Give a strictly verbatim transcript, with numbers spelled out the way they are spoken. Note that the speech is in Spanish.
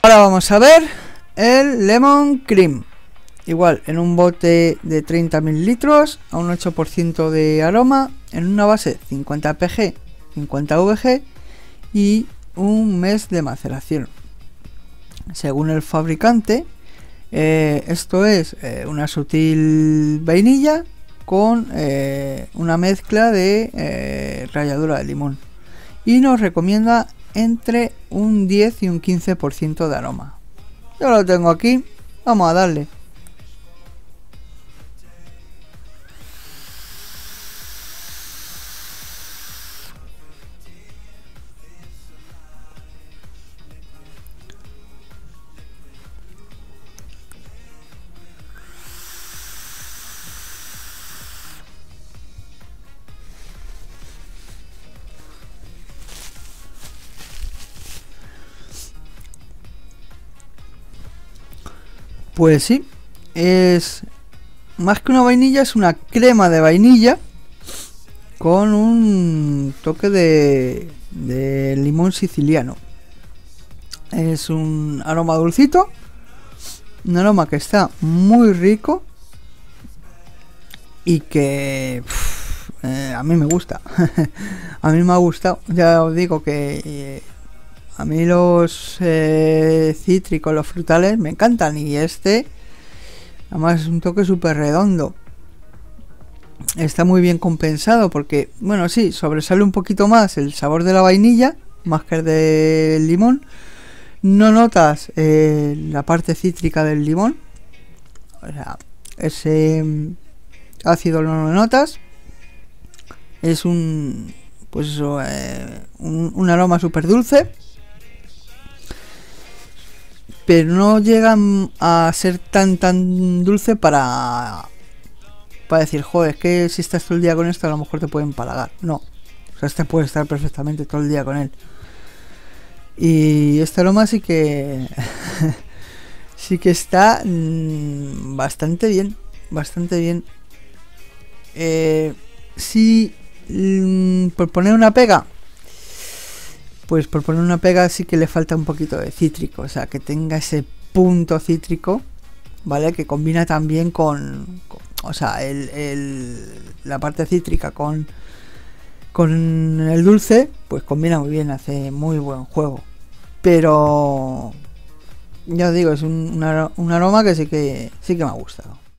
Ahora vamos a ver el Lemon Cream. Igual, en un bote de treinta mililitros a un ocho por ciento de aroma, en una base cincuenta P G, cincuenta V G y un mes de maceración. Según el fabricante, eh, esto es eh, una sutil vainilla con eh, una mezcla de eh, ralladura de limón, y nos recomienda entre un diez y un quince por ciento de aroma. Yo lo tengo aquí, vamos a darle. Pues sí, es más que una vainilla, es una crema de vainilla con un toque de, de limón siciliano. Es un aroma dulcito, un aroma que está muy rico y que uff, eh, a mí me gusta. A mí me ha gustado, ya os digo que eh, a mí los eh, cítricos, los frutales me encantan, y este además es un toque súper redondo. Está muy bien compensado porque, bueno, sí, sobresale un poquito más el sabor de la vainilla más que el del limón. No notas eh, la parte cítrica del limón, o sea, ese ácido no lo notas. Es un, pues eso, eh, un, un aroma súper dulce, pero no llegan a ser tan tan dulce para para decir, joder, es que si estás todo el día con esto a lo mejor te puede empalagar. No, o sea, este puede estar perfectamente todo el día con él. Y este aroma sí que sí que está mmm, bastante bien, bastante bien. Eh, si mmm, por poner una pega, pues por poner una pega sí que le falta un poquito de cítrico, o sea, que tenga ese punto cítrico, ¿vale? Que combina también con, con o sea, el, el, la parte cítrica con, con el dulce, pues combina muy bien, hace muy buen juego. Pero ya os digo, es un, un, un aroma que sí que sí que me ha gustado.